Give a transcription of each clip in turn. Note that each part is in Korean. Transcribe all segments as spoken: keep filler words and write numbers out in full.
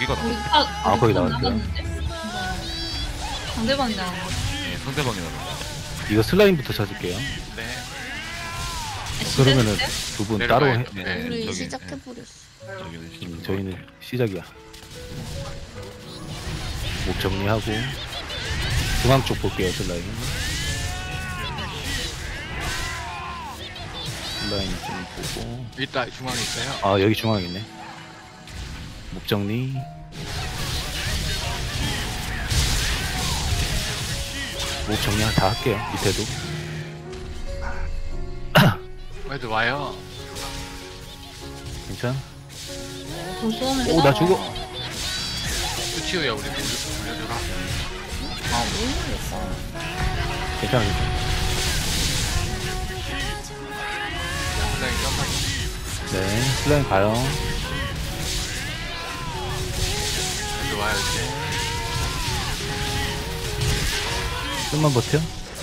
여기가 우리 나왔네. 파, 아, 우리 거기 파 나왔어요? 나갔는데? 상대방이 나간 거. 네, 상대방이 나왔네. 이거 슬라임부터 찾을게요. 네. 그러면은 두 분 따로 해. 내려가야죠. 네, 우리 저기, 시작해버렸어. 저기는 음, 시작. 저희는 시작이야. 목 정리하고 중앙 쪽 볼게요. 슬라임. 슬라임 좀 보고. 일단 중앙에 있어요. 아 여기 중앙에 있네. 목 정리. 목 정리 다 할게요. 밑에도. 애들 와요. 괜찮아? 조수하면서. 오 나 죽어. 수치우야 우리 물려줘라. 아, 모르겠어. 괜찮아. 괜찮아. 슬라임 점프. 네 슬라임 가요. 애들 와요 이제. 좀만 버텨.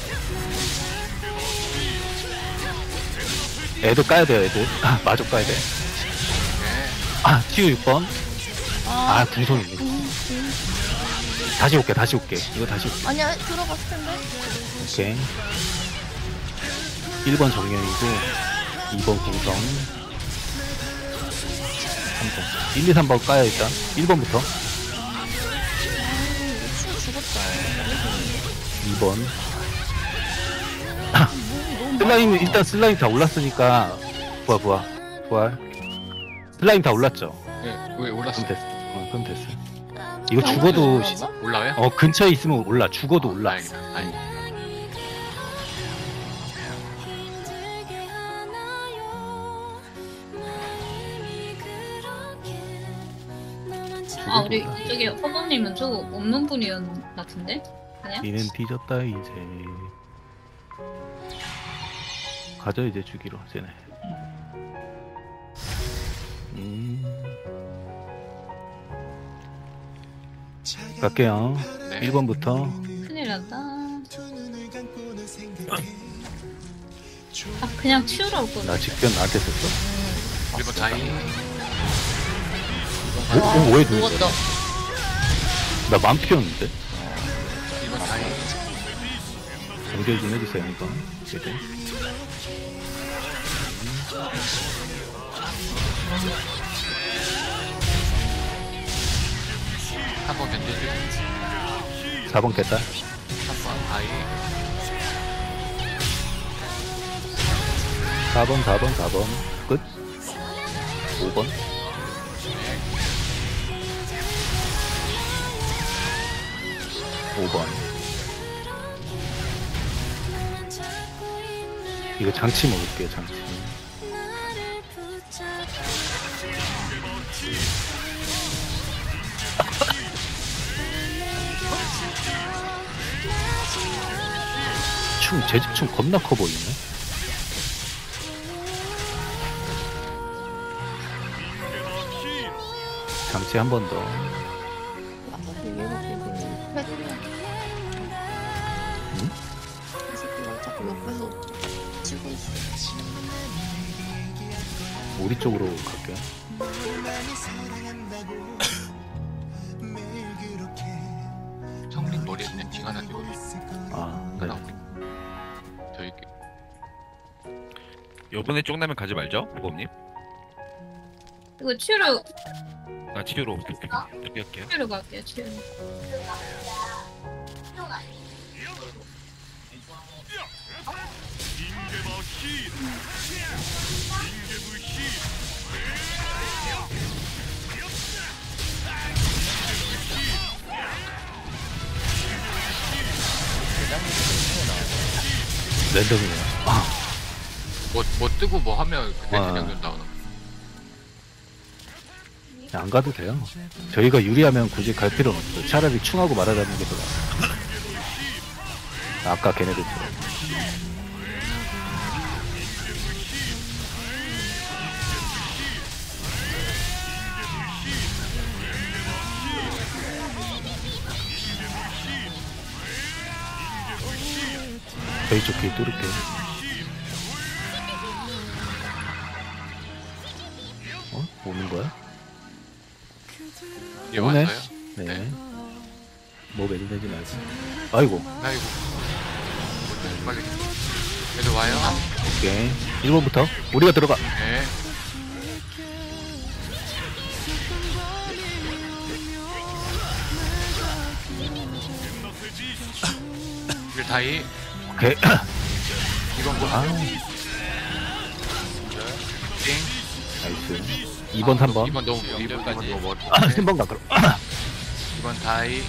애도 까야 돼요. 애들. 아, 마저 까야 돼. 네. 아 치유 육 번. 아, 아 궁성 있네. 다시 올게. 다시 올게. 이거 다시 올게. 아니야, 들어갔을 텐데. 오케이. 일 번 정령이고 이 번 궁성 삼 번 일, 이, 삼 번 까야 일단 일 번부터 수 죽었다. 이 번 슬라임 일단 슬라임 다 올랐으니까 부활 부활 부활 슬라임 다 올랐죠? 네, 왜 올랐어? 그럼 됐어. 어, 그럼 됐어. 이거 죽어도 시- 올라와요? 어 근처에 있으면 올라. 죽어도 올라. 다행이다. 다행이다. 아, 우리 저기 허버님은 저거 없는 분이었 같은데? 그냥? 니는 뒤졌다 이제. 가져 이제 주기로 쟤네. 음. 갈게요. 네. 일 번부터 큰일 났다. 아, 그냥 치우러 올 거네. 나 직변 나한테 썼어? 일 번 다이. 오, 오, 왜 누? 죽었다. 나 만피였는데? 일 번 다이. 연결 좀 해주세요 이거. 얘들. 한 번 견제해주고. 사 번 깼다. 삼 번 다이. 사 번, 사 번, 사 번. 끝. 오 번. 오 번. 이거 장치 먹을게요, 장치. 충, 재집충 겁나 커 보이네. 장치 한 번 더. 응? 이 새끼가 자꾸 옆에서 치고 있어. 우리 쪽으로 갈게요. 성린 머리에 그냥 쥐가 하나 띄고 아, 네. 하나 저희 요번에 쪽나면 가지 말죠, 보검님. 이거 치우러, 나 치유로 저기 할게요. 치우러 갈게요, 치우러. 랜덤이에요. 아, 뭐, 뭐 뜨고 뭐 하면 그때 아. 대장전 나오나? 안 가도 돼요. 저희가 유리하면 굳이 갈 필요는 없어요. 차라리 충하고 말아다니는 게 더 나아요. 아까 걔네들처럼. 저희 쪽 길 뚫을게요. 어? 오는 거야? 얘 오네. 왔어요? 네. 네. 뭐 매도 되지 말고. 아이고. 아이고. 먼저 빨리. 얘도 와요. 오케이. 일 번부터 우리가 들어가. 네. 일 다이. 오케이. 이번 번. 아, 띵. 나이스. 이 번, 삼 번. 이번 너무 이번 이번 너무 멀. 아, 삼 번 가, 그럼. 이번 다이.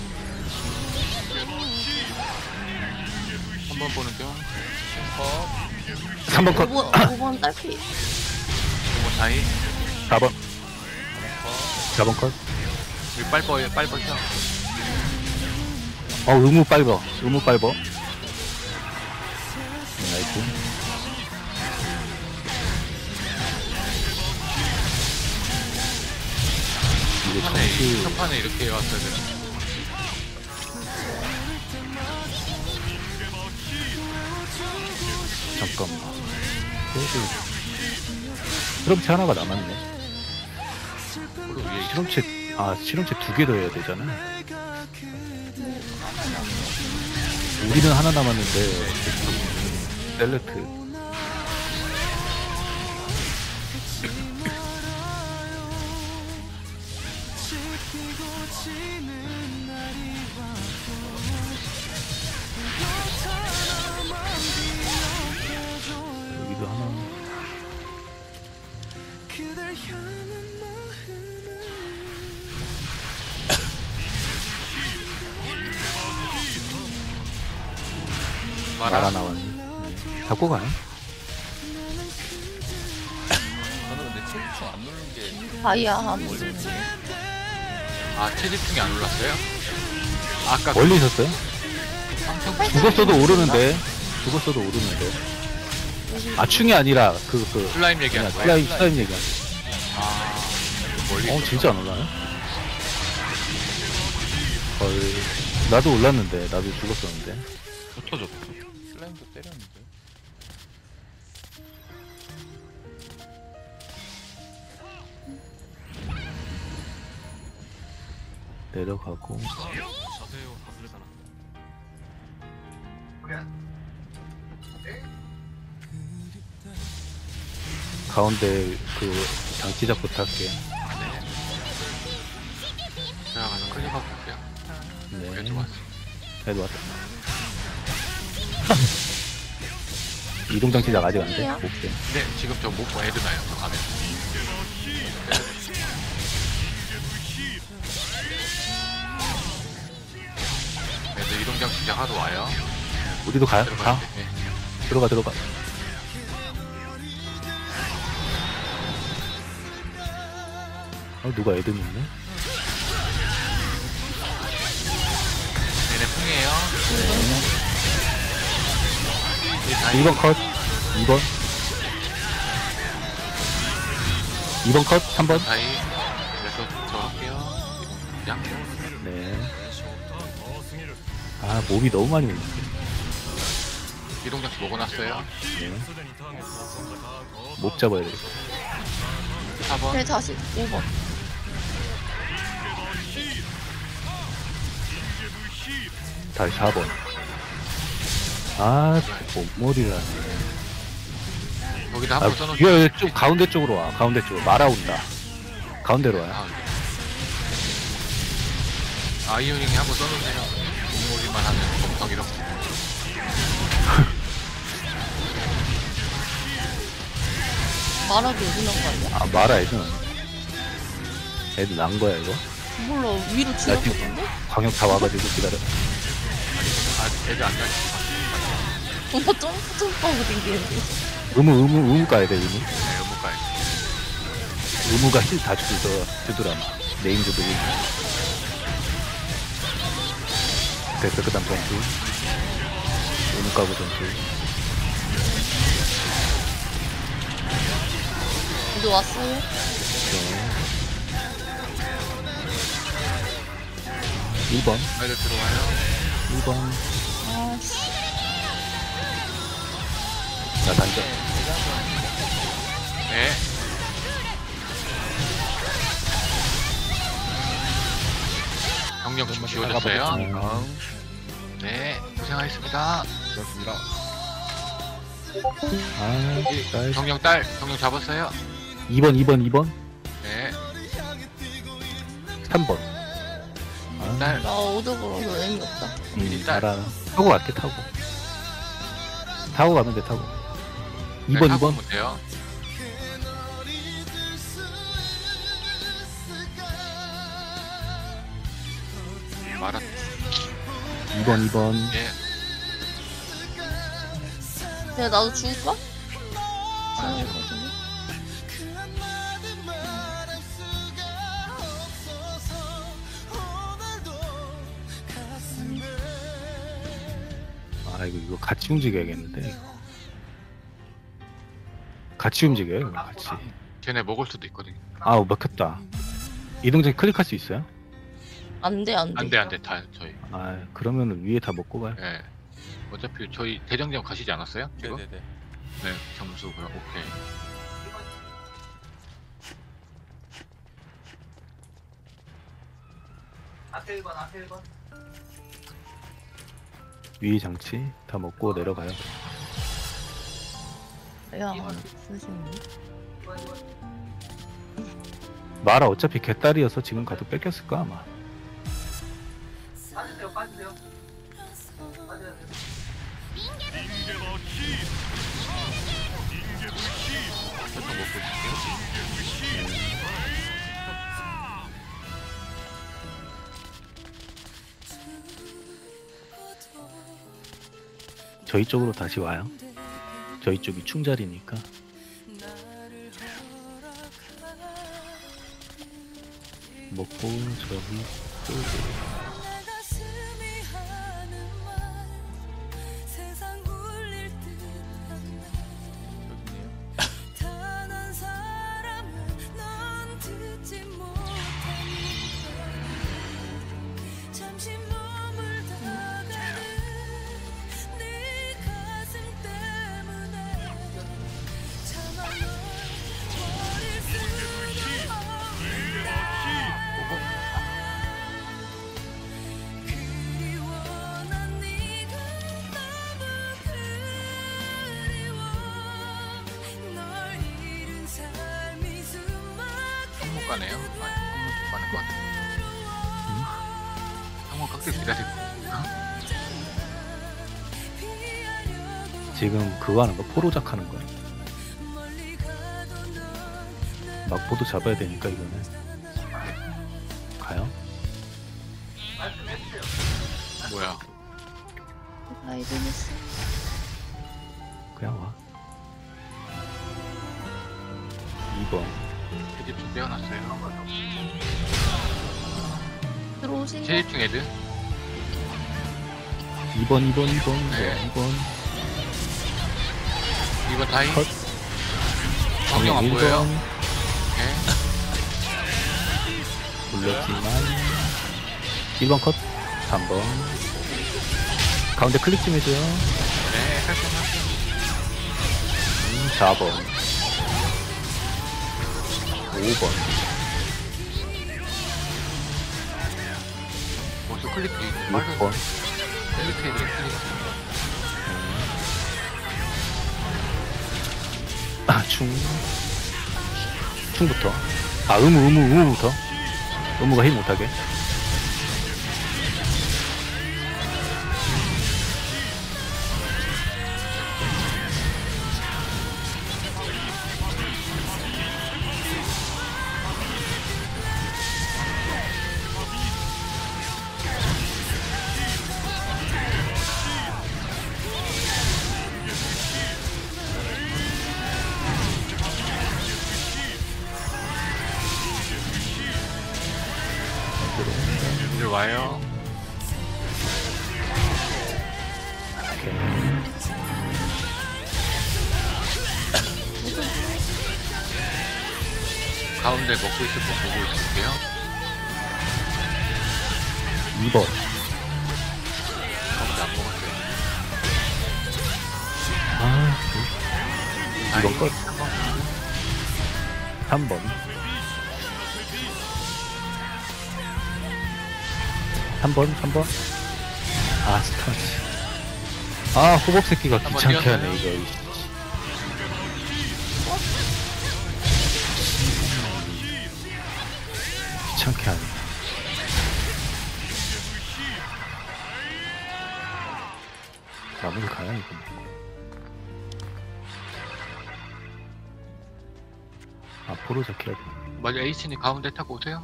한 번 보는 중. 삼 번 컷. 오 번, 오 번 딸피. 이번 다이. 사 번. 사 번 컷. 우리 빨버예요. 빨버죠. 어, 의무 빨버. 의무 빨버. 네, 나이스. 이게 첫판에 정수. 첫판에 이렇게 왔어야 돼. 잠깐만. 그래도 실험체 하나가 남았네. 그리고 위에 실험체, 아, 실험체 두 개 더 해야 되잖아. 우리는 하나 남았는데, 셀렉트. 여기도 하나. 마라. 마라 나왔네. 네. 잡고 가요? 저는 근데 체리충 안 누른 게 다이아 한 번. 아 체집중이 안 올랐어요? 아까 멀리 있었어요? 삼성 죽었어도 오르는데. 죽었어도 오르는데. 아, 충이 아니라, 그, 그. 슬라임 얘기하는 거예요? 슬라임, 슬라임 얘기하는 아 멀리 거. 어, 있었어. 진짜 안 올라요? 헐. 나도 올랐는데, 나도 죽었었는데. 흩어졌다. 슬라임도 때렸는데. 내려가고. 가운데 그 장치 잡고 탈게. 제가 가서 클릭하고 볼게요. 네. 얘 들어왔어. 애도 왔다. 이동 장치장 아직 안 돼. 아니에요. 오케이. 네 지금 저 못 봐. 애드 나요. 저 가면. 애들 이동장 시작하러 와요. 우리도 가요? 들어가야 가. 돼. 네. 들어가, 들어가. 어, 누가 애드 있네? 얘네 풍이에요. 이 다이. 일 번 컷. 이 번. 이 번 컷. 삼 번. 다이. 그래서 저 할게요. 이동 장. 네. 아, 몸이 너무 많이 오네. 이동장 먹어놨어요. 네. 목 잡아야 돼. 사 번. 그래, 다시 오 번. 다시 사 번. 아, 몸머리를 하네. 거기다 아, 한번 써놓을게요. 이거 좀 가운데 쪽으로 와. 가운데 쪽으로. 말아 온다. 가운데로 와요. 아, 아이오닝이 한번 써놓으세요. 공모리만 하면 엄청 이렇게. 말하기 어디 난거 아니야? 아, 말아, 애는. 애들 난 거야, 이거? 몰라, 위로 지나쳤던데? 광역 다 와가지고 기다려. 아, 애들 안 다니. 엄마 점프 점프하고 댕기는데. 의무, 의무, 의무 가야 돼, 의무. 네, 못 가요. 의무가 힐 다 주더, 주더라. 네임드도 의무. 됐어, 그 다음 전투. 의무 가고 전투. 이제 왔어요? 네. 일 번. 애들 들어와요. 일 번. 아씨. 나 단전. 네. 경력 좀 지워졌어요. 음. 네, 고생하셨습니다. 그렇습니다. 아, 딸. 경력 딸, 경력 잡았어요. 이 번, 이 번, 이 번, 네, 삼 번. 아, 딸, 나 오드브로서 의미 없다. 음, 딸. 알아. 타고 갈게, 타고. 타고 가면 돼, 타고. 이 번, 이 번. 못해요. 말아. 이 번, 이 번. 예, 근데 나도 죽을까? 아니요. 죽거든요. 아, 이거, 이거 같이 움직여야겠는데, 이거. 같이 움직여요, 이거 같이. 걔네 먹을 수도 있거든요. 아우, 먹혔다. 이동전 클릭할 수 있어요? 안 돼, 안 돼. 안 돼, 안 돼, 다 저희. 아, 그러면은 위에 다 먹고 가요. 예. 어차피 저희 대장정 가시지 않았어요? 지금? 네네네. 네, 점수 그럼 오케이. 위 장치 다 먹고 내려가요. 야, 쓰시네. 마라 어차피 개딸이어서 지금 가도 뺏겼을까 아마. 설탕 먹고 있을게요. 저희 쪽으로 다시 와요. 저희 쪽이 충자리니까. 먹고 저기 또 한국 가네요. 아니, 한국 쪽 가는 것 같은데. 한국 깍지 기다리고. 지금 그거 하는 거 포로작 하는 거야. 막보도 잡아야 되니까 이거는 가요. 뭐야? 아이드니스. 그냥 와. 이 번. 헤드 좀 빼어놨어요. 들어오세요. 체집중 헤드. 이 번, 이 번, 이 번, 네. 이 번. 이번 타임. 컷. 정령 안 일 보여요? 번 네. 불렀지만 일 번 컷. 삼 번. 가운데 클릭 좀 해줘요. 네, 살짝만. 음, 사 번. 오 번. 벌써 클릭 돼 있고. 육 번. 클릭해야 돼, 클릭. 아, 충. 충부터. 아, 의무, 의무, 의무부터. 의무가 힘 못하게. 이들 와요. 오케이. 가운데 먹고 있을 거 보고 있을게요. 이 번. 가운데 안 먹었어요. 아, 이번 것. 한 번. 삼 번. 삼 번, 삼 번. 아, 스타치. 아, 호법 새끼가 한번 귀찮게 뛰었어요. 하네, 이거. 귀찮게 하네. 마무리 가야, 이거. 앞으로 잡혀야 돼. 맞아, 에이스님 가운데 타고 오세요.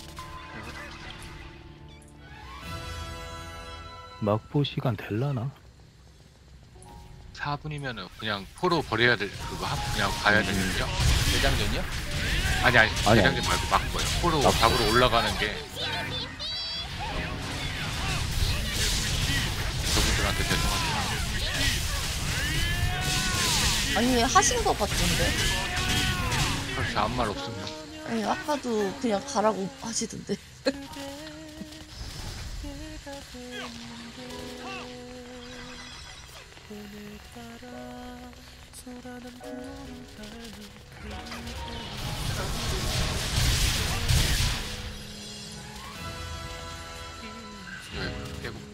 막보 시간 될라나? 사 분이면은 그냥 포로 버려야 될 그거 한 그냥 가야 되는죠? 대장전이요? 아니 아니 아니, 대장님 말고 막고요. 포로 막고. 잡으러 올라가는 게 저분들한테 죄송합니다. 아니 하신 거 같던데. 그렇지 아무 말 없습니다. 아니 아까도 그냥 가라고 하시던데. 네, 깨고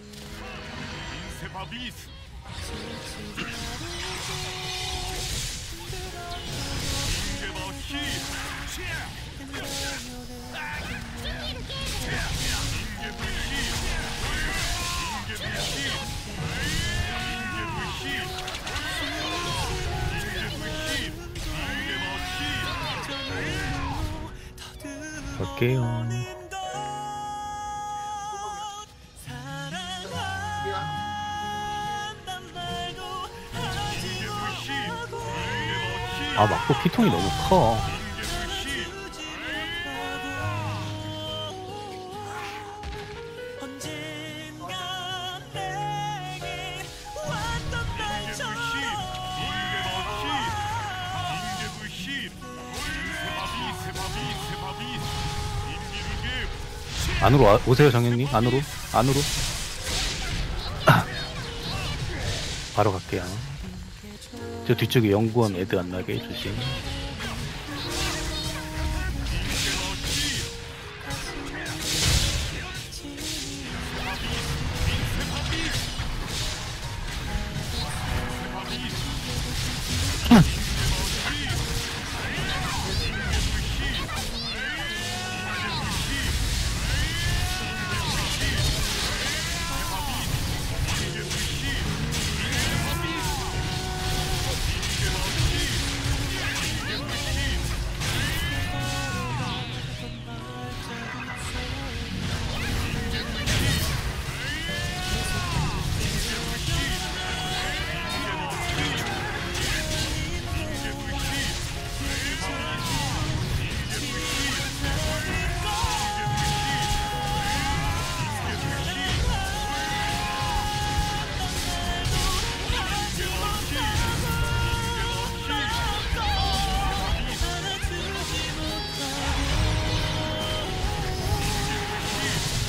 갈게요. 아, 막보 피통이 너무 커. 안으로 와, 오세요, 정현님. 안으로. 안으로. 바로 갈게요. 저 뒤쪽에 연구원 애들 안 나게 조심.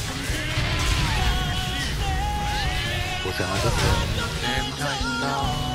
고생하셨어요. 네 고생하셨습니다.